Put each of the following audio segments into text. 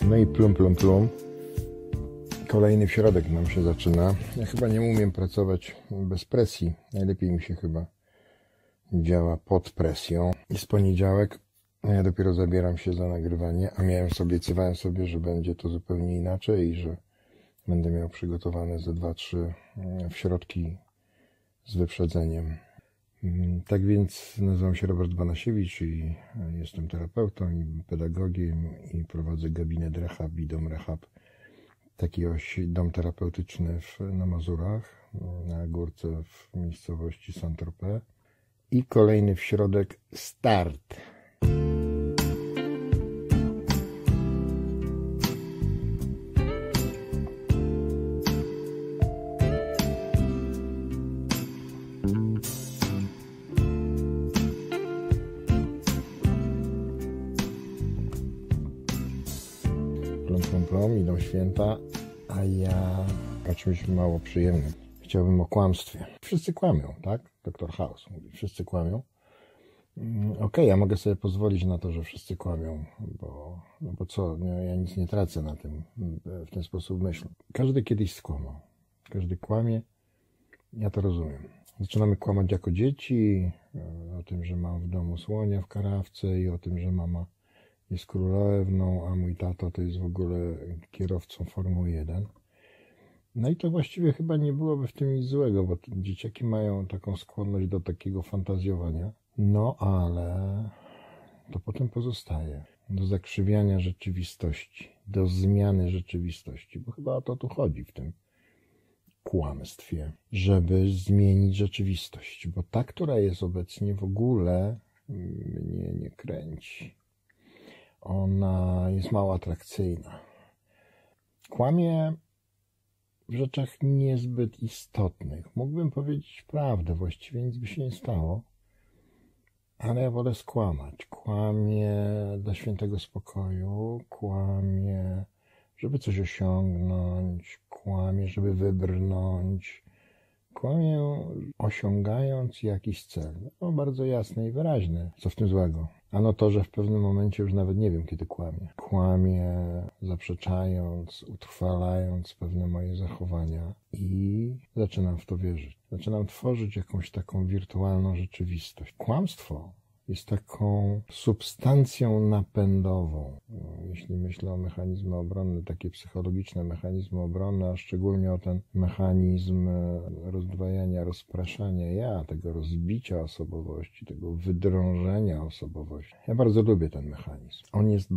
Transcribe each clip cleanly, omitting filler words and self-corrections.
No i plum, plum, plum. Kolejny środek nam się zaczyna. Ja chyba nie umiem pracować bez presji. Najlepiej mi się chyba działa pod presją. Jest poniedziałek, a ja dopiero zabieram się za nagrywanie, a obiecywałem sobie, że będzie to zupełnie inaczej i że będę miał przygotowane ze 2-3 środki z wyprzedzeniem. Tak więc nazywam się Robert Banasiewicz i jestem terapeutą i pedagogiem i prowadzę gabinet Rehab i dom Rehab. Taki dom terapeutyczny na Mazurach, na górce w miejscowości Saint-Tropez. I kolejny w środek start. Plum, idą święta, a ja o czymś mało przyjemnym. Chciałbym o kłamstwie. Wszyscy kłamią, tak? Dr. House mówi, wszyscy kłamią. Okej, ja mogę sobie pozwolić na to, że wszyscy kłamią, bo co, ja nic nie tracę na tym, w ten sposób myślę. Każdy kiedyś skłamał. Każdy kłamie, ja to rozumiem. Zaczynamy kłamać jako dzieci, o tym, że mam w domu słonia w karawce i o tym, że mama jest królewną, a mój tato to jest w ogóle kierowcą Formuły 1. No i to właściwie chyba nie byłoby w tym nic złego, bo dzieciaki mają taką skłonność do takiego fantazjowania. No ale to potem pozostaje do zakrzywiania rzeczywistości, do zmiany rzeczywistości, bo chyba o to tu chodzi w tym kłamstwie, żeby zmienić rzeczywistość, bo ta, która jest obecnie, w ogóle mnie nie kręci. Ona jest mało atrakcyjna. Kłamie w rzeczach niezbyt istotnych. Mógłbym powiedzieć prawdę, właściwie nic by się nie stało, ale ja wolę skłamać. Kłamię dla świętego spokoju, kłamię, żeby coś osiągnąć, kłamię, żeby wybrnąć, kłamię osiągając jakiś cel. No, bardzo jasne i wyraźne. Co w tym złego? Ano to, że w pewnym momencie już nawet nie wiem, kiedy kłamię. Kłamię, zaprzeczając, utrwalając pewne moje zachowania i zaczynam w to wierzyć. Zaczynam tworzyć jakąś taką wirtualną rzeczywistość. Kłamstwo jest taką substancją napędową. Jeśli myślę o mechanizmy obronne, takie psychologiczne mechanizmy obronne, a szczególnie o ten mechanizm rozdwajania, rozpraszania ja, tego rozbicia osobowości, tego wydrążenia osobowości. Ja bardzo lubię ten mechanizm. On jest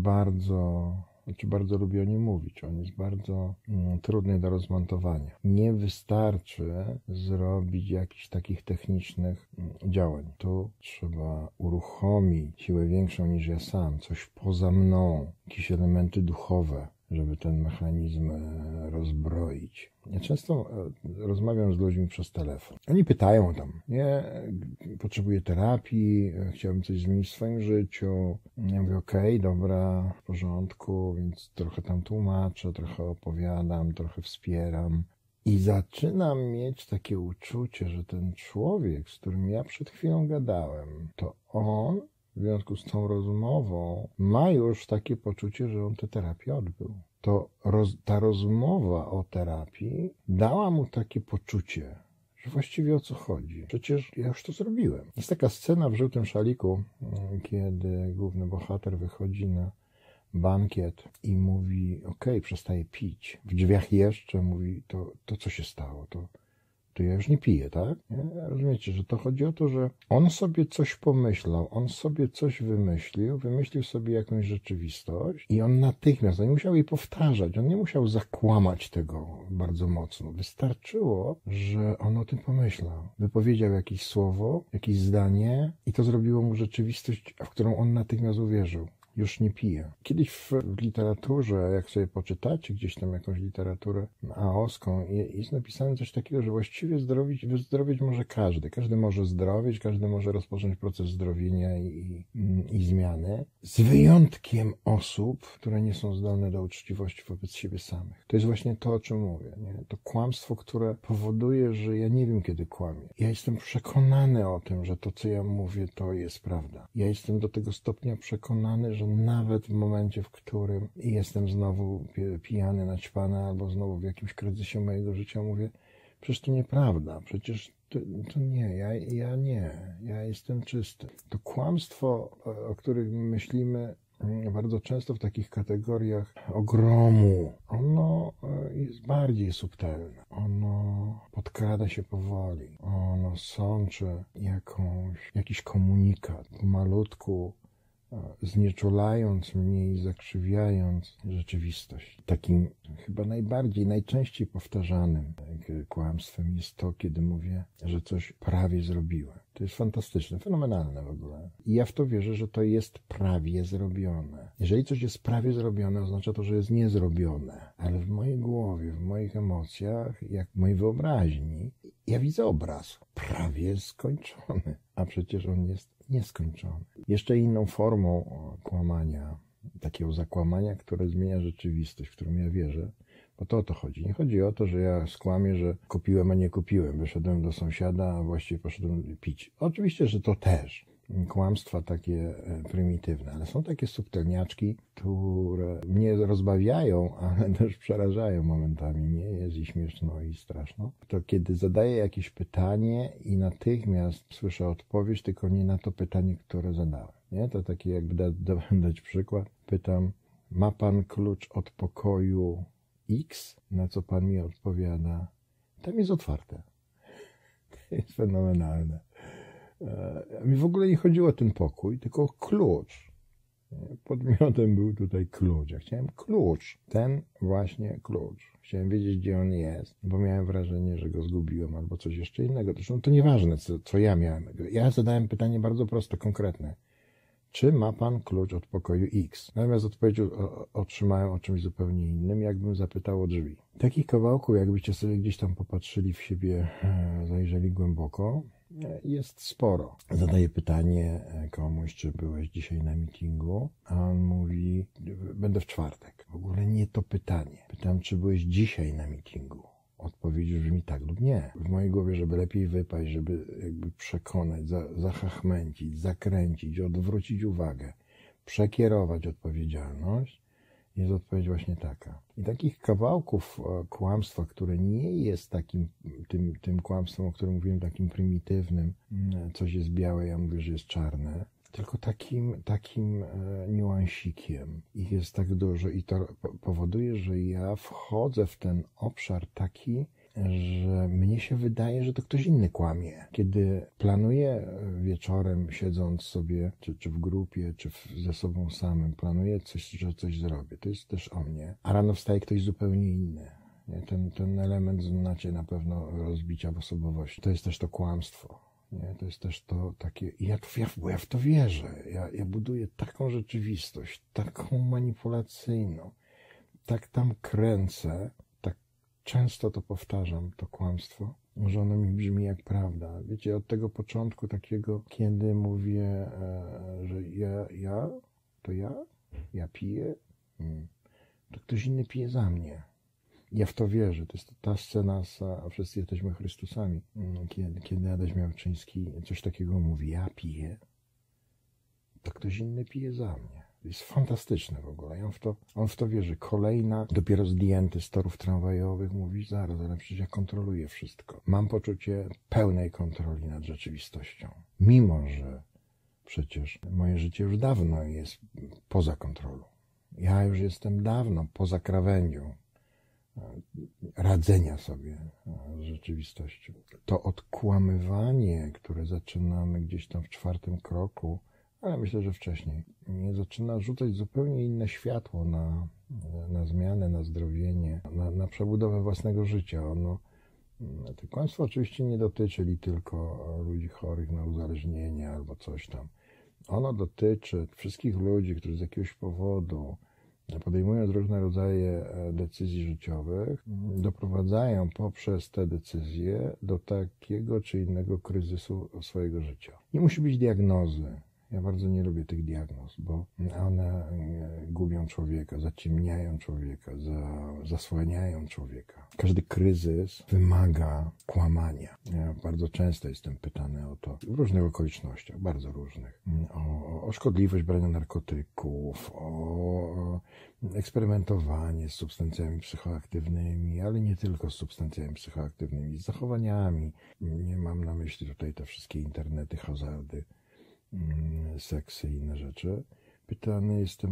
bardzo lubię o nim mówić. On jest bardzo trudny do rozmontowania. Nie wystarczy zrobić jakichś takich technicznych działań. Tu trzeba uruchomić siłę większą niż ja sam, coś poza mną, jakieś elementy duchowe, żeby ten mechanizm rozbroić. Ja często rozmawiam z ludźmi przez telefon. Oni pytają tam, potrzebuję terapii, chciałbym coś zmienić w swoim życiu. Ja mówię, okej, dobra, w porządku, więc trochę tam tłumaczę, trochę opowiadam, trochę wspieram. I zaczynam mieć takie uczucie, że ten człowiek, z którym ja przed chwilą gadałem, to on w związku z tą rozmową ma już takie poczucie, że on tę terapię odbył. Ta rozmowa o terapii dała mu takie poczucie, że właściwie o co chodzi. Przecież ja już to zrobiłem. Jest taka scena w Żółtym szaliku, kiedy główny bohater wychodzi na bankiet i mówi, przestaje pić. W drzwiach jeszcze mówi, to co się stało? To ja już nie piję, tak? Rozumiecie, że to chodzi o to, że on sobie coś pomyślał, on sobie coś wymyślił sobie jakąś rzeczywistość i on natychmiast, on nie musiał jej powtarzać, on nie musiał zakłamać tego bardzo mocno. Wystarczyło, że on o tym pomyślał. Wypowiedział jakieś słowo, jakieś zdanie i to zrobiło mu rzeczywistość, w którą on natychmiast uwierzył. Już nie piję. Kiedyś w literaturze, jak sobie poczytacie gdzieś tam jakąś literaturę aoską, jest napisane coś takiego, że właściwie wyzdrowieć może każdy. Każdy może zdrowieć, każdy może rozpocząć proces zdrowienia i zmiany. Z wyjątkiem osób, które nie są zdolne do uczciwości wobec siebie samych. To jest właśnie to, o czym mówię. Nie? To kłamstwo, które powoduje, że ja nie wiem, kiedy kłamię. Ja jestem przekonany o tym, że to, co ja mówię, to jest prawda. Ja jestem do tego stopnia przekonany, że nawet w momencie, w którym jestem znowu pijany, naćpany albo znowu w jakimś kryzysie mojego życia, mówię, przecież to nieprawda, przecież to nie, ja nie, ja jestem czysty. To kłamstwo, o którym myślimy bardzo często w takich kategoriach ogromu, ono jest bardziej subtelne. Ono podkrada się powoli. Ono sączy jakiś komunikat pomalutku, znieczulając mnie i zakrzywiając rzeczywistość. Takim chyba najczęściej powtarzanym kłamstwem jest to, kiedy mówię, że coś prawie zrobiłem. To jest fantastyczne, fenomenalne w ogóle. I ja w to wierzę, że to jest prawie zrobione. Jeżeli coś jest prawie zrobione, oznacza to, że jest niezrobione. Ale w mojej głowie, w moich emocjach, jak w mojej wyobraźni, ja widzę obraz prawie skończony, a przecież on jest nieskończony. Jeszcze inną formą kłamania, takiego zakłamania, które zmienia rzeczywistość, w którą ja wierzę, bo to o to chodzi. Nie chodzi o to, że ja skłamię, że kupiłem, a nie kupiłem. Wyszedłem do sąsiada, a właściwie poszedłem pić. Oczywiście, że to też kłamstwa takie prymitywne, ale są takie subtelniaczki, które mnie rozbawiają, ale też przerażają momentami. Mnie jest i śmieszno, i straszno. To kiedy zadaję jakieś pytanie i natychmiast słyszę odpowiedź, tylko nie na to pytanie, które zadałem. Nie? To takie jakby dać przykład. Pytam, ma pan klucz od pokoju X? Na co pan mi odpowiada, tam jest otwarte. To jest fenomenalne. Mi w ogóle nie chodziło o ten pokój, tylko klucz. Podmiotem był tutaj klucz. Ja chciałem klucz. Ten właśnie klucz. Chciałem wiedzieć, gdzie on jest, bo miałem wrażenie, że go zgubiłem albo coś jeszcze innego. Zresztą to nieważne, co ja miałem. Ja zadałem pytanie bardzo proste, konkretne. Czy ma pan klucz od pokoju X? Natomiast odpowiedź otrzymałem o czymś zupełnie innym, jakbym zapytał o drzwi. Takich kawałków, jakbyście sobie gdzieś tam popatrzyli w siebie, zajrzeli głęboko, jest sporo. Zadaję pytanie komuś, czy byłeś dzisiaj na meetingu, a on mówi, będę w czwartek. W ogóle nie to pytanie. Pytam, czy byłeś dzisiaj na meetingu. Odpowiedź brzmi tak lub nie. W mojej głowie, żeby lepiej wypaść, żeby jakby przekonać, zachachmęcić, zakręcić, odwrócić uwagę, przekierować odpowiedzialność, jest odpowiedź właśnie taka. I takich kawałków kłamstwa, które nie jest takim, tym kłamstwem, o którym mówiłem, takim prymitywnym, coś jest białe, ja mówię, że jest czarne, tylko takim niuansikiem. Ich jest tak dużo i to powoduje, że ja wchodzę w ten obszar taki, że mnie się wydaje, że to ktoś inny kłamie. Kiedy planuję wieczorem, siedząc sobie, czy w grupie, czy ze sobą samym, planuję że coś zrobię. To jest też o mnie. A rano wstaje ktoś zupełnie inny. Ten element znacie na pewno rozbicia w osobowości. To jest też to kłamstwo. Nie? To jest też to takie, ja w to wierzę. Ja buduję taką rzeczywistość, taką manipulacyjną, tak tam kręcę, tak często to powtarzam, to kłamstwo, że ono mi brzmi jak prawda. Wiecie, od tego początku takiego, kiedy mówię, że ja piję, to ktoś inny pije za mnie. Ja w to wierzę. To jest ta scena a wszyscy jesteśmy Chrystusami. Kiedy Adaś Miałczyński coś takiego mówi, ja piję, to ktoś inny pije za mnie. To jest fantastyczne w ogóle. On w to wierzy. Kolejna, dopiero zdjęty z torów tramwajowych, mówi zaraz, ale przecież ja kontroluję wszystko. Mam poczucie pełnej kontroli nad rzeczywistością. Mimo, że przecież moje życie już dawno jest poza kontrolą. Ja już jestem dawno poza krawędzią radzenia sobie z rzeczywistością. To odkłamywanie, które zaczynamy gdzieś tam w 4. kroku, ale myślę, że wcześniej, nie zaczyna rzucać zupełnie inne światło na zmianę, na zdrowienie, na przebudowę własnego życia. To kłamstwo oczywiście nie dotyczy tylko ludzi chorych na uzależnienie albo coś tam. Ono dotyczy wszystkich ludzi, którzy z jakiegoś powodu, podejmując różne rodzaje decyzji życiowych, doprowadzają poprzez te decyzje do takiego czy innego kryzysu swojego życia. Nie musi być diagnozy, Ja bardzo nie lubię tych diagnoz, bo one gubią człowieka, zaciemniają człowieka, zasłaniają człowieka. Każdy kryzys wymaga kłamania. Ja bardzo często jestem pytany o to w różnych okolicznościach, bardzo różnych. O szkodliwość brania narkotyków, o eksperymentowanie z substancjami psychoaktywnymi, ale nie tylko z substancjami psychoaktywnymi, z zachowaniami. Nie mam na myśli tutaj te wszystkie internety, hazardy, seksy i inne rzeczy. Pytany jestem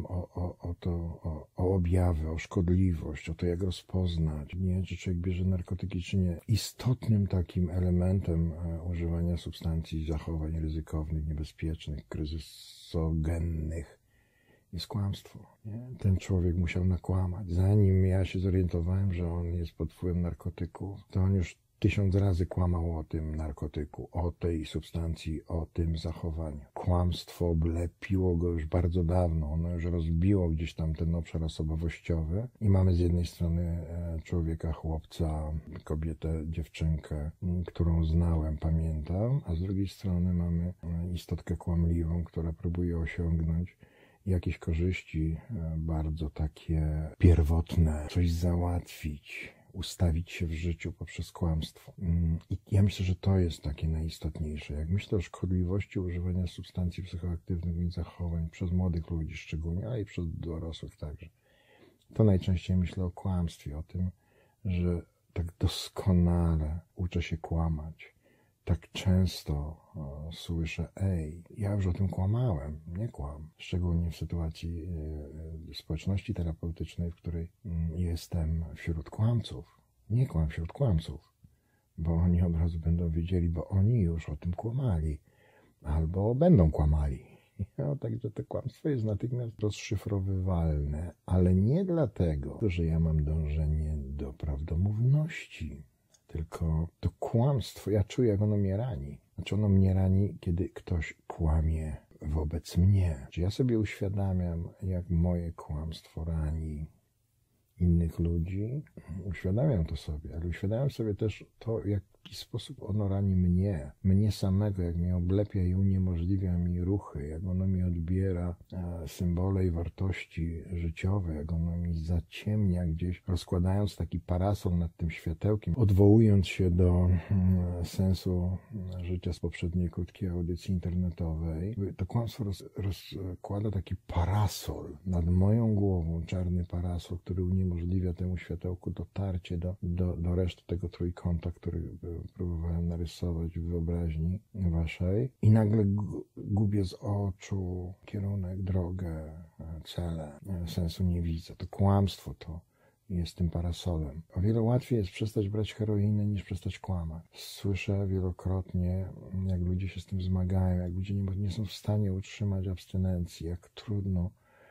o objawy, o szkodliwość, o to, jak rozpoznać, nie, czy człowiek bierze narkotyki, czy nie. Istotnym takim elementem używania substancji, zachowań ryzykownych, niebezpiecznych, kryzysogennych jest kłamstwo. Nie? Ten człowiek musiał nakłamać. Zanim ja się zorientowałem, że on jest pod wpływem narkotyków, to on już 1000 razy kłamał o tym narkotyku, o tej substancji, o tym zachowaniu. Kłamstwo oblepiło go już bardzo dawno, ono już rozbiło gdzieś tam ten obszar osobowościowy i mamy z jednej strony człowieka, chłopca, kobietę, dziewczynkę, którą znałem, pamiętam, a z drugiej strony mamy istotkę kłamliwą, która próbuje osiągnąć jakieś korzyści bardzo takie pierwotne, coś załatwić, ustawić się w życiu poprzez kłamstwo. I ja myślę, że to jest takie najistotniejsze. Jak myślę o szkodliwości używania substancji psychoaktywnych i zachowań przez młodych ludzi szczególnie, ale i przez dorosłych także, to najczęściej myślę o kłamstwie, o tym, że tak doskonale uczę się kłamać. Tak często słyszę, ja już o tym kłamałem, nie kłam. Szczególnie w sytuacji społeczności terapeutycznej, w której jestem wśród kłamców. Nie kłam wśród kłamców, bo oni od razu będą wiedzieli, bo oni już o tym kłamali, albo będą kłamali. No, także to kłamstwo jest natychmiast rozszyfrowywalne, ale nie dlatego, że ja mam dążenie do prawdomówności. Tylko to kłamstwo, ja czuję, jak ono mnie rani. Znaczy ono mnie rani, kiedy ktoś kłamie wobec mnie. Czy ja sobie uświadamiam, jak moje kłamstwo rani innych ludzi? Uświadamiam to sobie, ale uświadamiam sobie też to, w jaki sposób ono rani mnie samego, jak mnie oblepia i uniemożliwia mi ruchy, jak ono mi odbiera symbole i wartości życiowe, jak ono mi zaciemnia gdzieś, rozkładając taki parasol nad tym światełkiem, odwołując się do sensu życia z poprzedniej krótkiej audycji internetowej. To kłamstwo rozkłada taki parasol nad moją głową, czarny parasol, który uniemożliwia temu światełku dotarcie do reszty tego trójkąta, który próbowałem narysować w wyobraźni waszej i nagle gubię z oczu kierunek, drogę, cele, sensu nie widzę. To kłamstwo to jest tym parasolem. O wiele łatwiej jest przestać brać heroinę niż przestać kłamać. Słyszę wielokrotnie, jak ludzie się z tym zmagają, jak ludzie nie są w stanie utrzymać abstynencji, jak trudno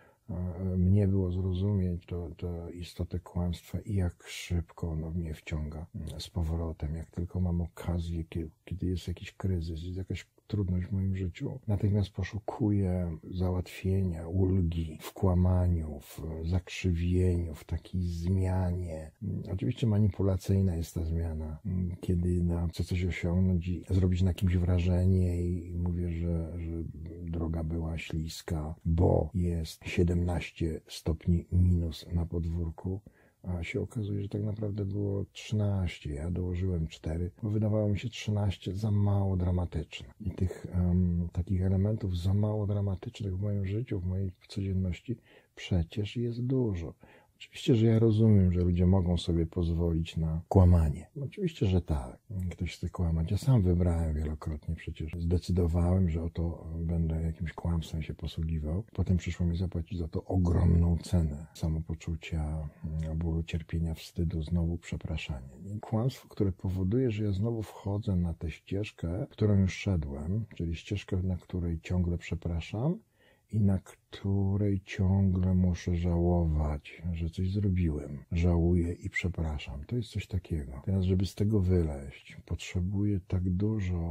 mnie było zrozumieć to istotę kłamstwa i jak szybko ono mnie wciąga z powrotem. Jak tylko mam okazję, kiedy jest jakiś kryzys, jest jakaś trudność w moim życiu, natychmiast poszukuję załatwienia, ulgi w kłamaniu, w zakrzywieniu, w takiej zmianie. Oczywiście manipulacyjna jest ta zmiana, kiedy chcę coś osiągnąć i zrobić na kimś wrażenie i mówię, że droga była śliska, bo jest 17 stopni minus na podwórku, a się okazuje, że tak naprawdę było 13. Ja dołożyłem 4, bo wydawało mi się 13 za mało dramatyczne. I tych takich elementów za mało dramatycznych w moim życiu, w mojej codzienności przecież jest dużo. Oczywiście, że ja rozumiem, że ludzie mogą sobie pozwolić na kłamanie. Oczywiście, że tak. Ktoś chce kłamać. Ja sam wybrałem wielokrotnie przecież. Zdecydowałem, że oto będę jakimś kłamstwem się posługiwał. Potem przyszło mi zapłacić za to ogromną cenę samopoczucia, bólu, cierpienia, wstydu, znowu przepraszania. I kłamstwo, które powoduje, że ja znowu wchodzę na tę ścieżkę, którą już szedłem, czyli ścieżkę, na której ciągle przepraszam, i na której ciągle muszę żałować, że coś zrobiłem. Żałuję i przepraszam. To jest coś takiego. Teraz, żeby z tego wyleźć, potrzebuję tak dużo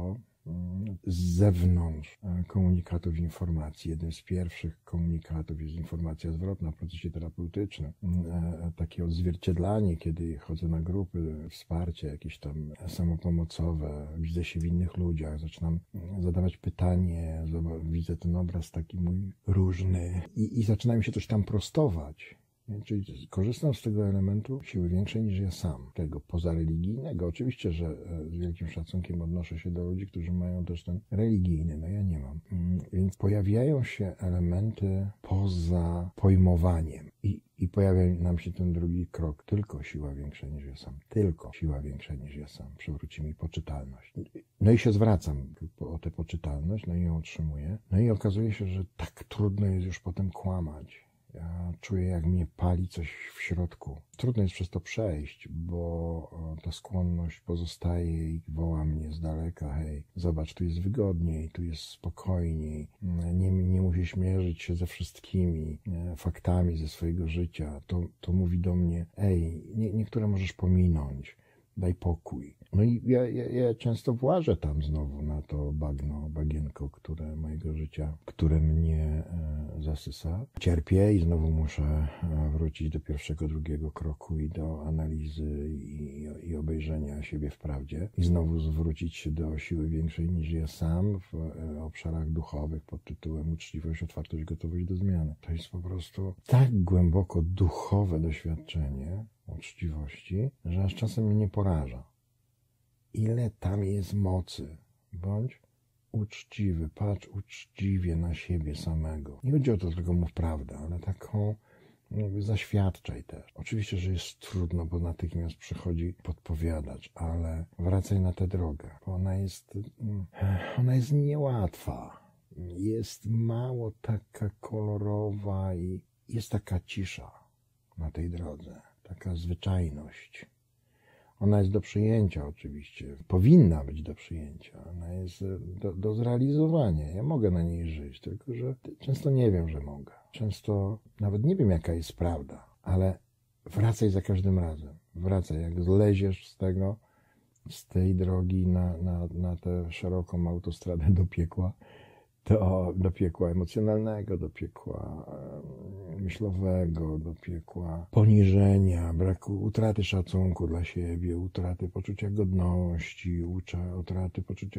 z zewnątrz komunikatów informacji. Jednym z pierwszych komunikatów jest informacja zwrotna w procesie terapeutycznym. Takie odzwierciedlanie, kiedy chodzę na grupy, wsparcie jakieś tam samopomocowe, widzę się w innych ludziach, zaczynam zadawać pytanie, widzę ten obraz taki mój różny i zaczyna mi się coś tam prostować. Czyli korzystam z tego elementu siły większej niż ja sam, tego pozareligijnego. Oczywiście, że z wielkim szacunkiem odnoszę się do ludzi, którzy mają też ten religijny, no ja nie mam. Więc pojawiają się elementy poza pojmowaniem i pojawia nam się ten drugi krok. Tylko siła większa niż ja sam. Tylko siła większa niż ja sam. Przywróci mi poczytalność. No i się zwracam o tę poczytalność, no i ją otrzymuję. No i okazuje się, że tak trudno jest już potem kłamać. Ja czuję, jak mnie pali coś w środku. Trudno jest przez to przejść, bo ta skłonność pozostaje i woła mnie z daleka. Hej, zobacz, tu jest wygodniej, tu jest spokojniej. Nie musisz mierzyć się ze wszystkimi faktami ze swojego życia. To mówi do mnie, niektóre możesz pominąć. Daj pokój. No i ja często włażę tam znowu na to bagienko, mojego życia, które mnie zasysa. Cierpię i znowu muszę wrócić do pierwszego, drugiego kroku i do analizy i obejrzenia siebie w prawdzie. I znowu zwrócić się do siły większej niż ja sam w obszarach duchowych pod tytułem uczciwość, otwartość, gotowość do zmiany. To jest po prostu tak głęboko duchowe doświadczenie uczciwości, że aż czasem mnie poraża. Ile tam jest mocy. Bądź uczciwy, patrz uczciwie na siebie samego. Nie chodzi o to, tylko mów prawdę, ale taką zaświadczaj też. Oczywiście, że jest trudno, bo natychmiast przychodzi podpowiadacz, ale wracaj na tę drogę, bo ona jest niełatwa. Jest mało taka kolorowa i jest taka cisza na tej drodze. Taka zwyczajność. Ona jest do przyjęcia oczywiście. Powinna być do przyjęcia. Ona jest do zrealizowania. Ja mogę na niej żyć, tylko że często nie wiem, że mogę. Często nawet nie wiem, jaka jest prawda, ale wracaj za każdym razem. Wracaj, jak zleziesz z tej drogi na tę szeroką autostradę do piekła, do piekła emocjonalnego, do piekła myślowego, do piekła poniżenia, braku utraty szacunku dla siebie, utraty poczucia godności, utraty poczucia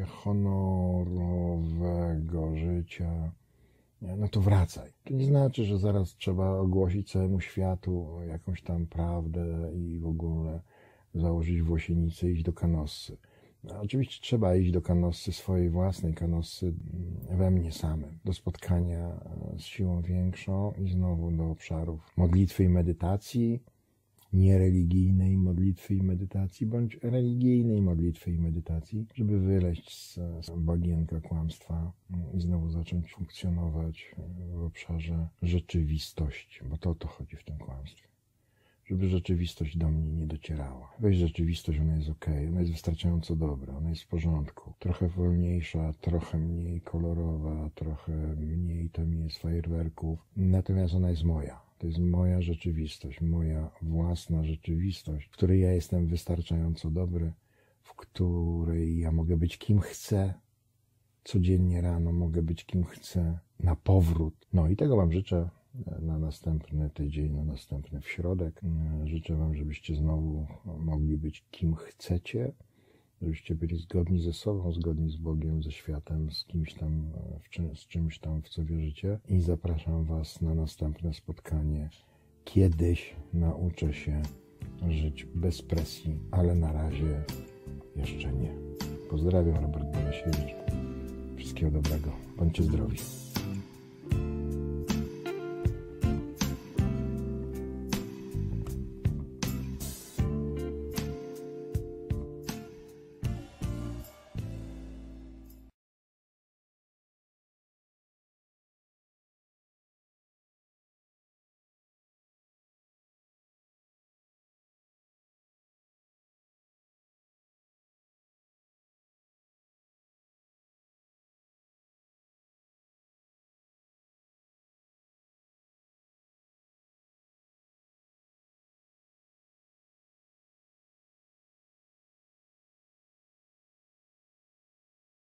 honorowego życia. No to wracaj. To nie znaczy, że zaraz trzeba ogłosić całemu światu jakąś tam prawdę i w ogóle założyć włosienicę i iść do Kanossy. No, oczywiście trzeba iść do Kanossy, swojej własnej Kanossy we mnie samym, do spotkania z siłą większą i znowu do obszarów modlitwy i medytacji, niereligijnej modlitwy i medytacji, bądź religijnej modlitwy i medytacji, żeby wyleźć z bagienka kłamstwa i znowu zacząć funkcjonować w obszarze rzeczywistości, bo to o to chodzi w tym kłamstwie. Żeby rzeczywistość do mnie nie docierała. Weź rzeczywistość, ona jest okej, ona jest wystarczająco dobra, ona jest w porządku. Trochę wolniejsza, trochę mniej kolorowa, trochę mniej tam jest fajerwerków, natomiast ona jest moja. To jest moja rzeczywistość, moja własna rzeczywistość, w której ja jestem wystarczająco dobry, w której ja mogę być kim chcę, codziennie rano mogę być kim chcę, na powrót. No i tego wam życzę na następny tydzień, na następny w środek. Życzę wam, żebyście znowu mogli być kim chcecie, żebyście byli zgodni ze sobą, zgodni z Bogiem, ze światem, z kimś tam, z czymś tam, w co wierzycie. I zapraszam was na następne spotkanie. Kiedyś nauczę się żyć bez presji, ale na razie jeszcze nie. Pozdrawiam, Robert Banasiewicz. Wszystkiego dobrego. Bądźcie zdrowi.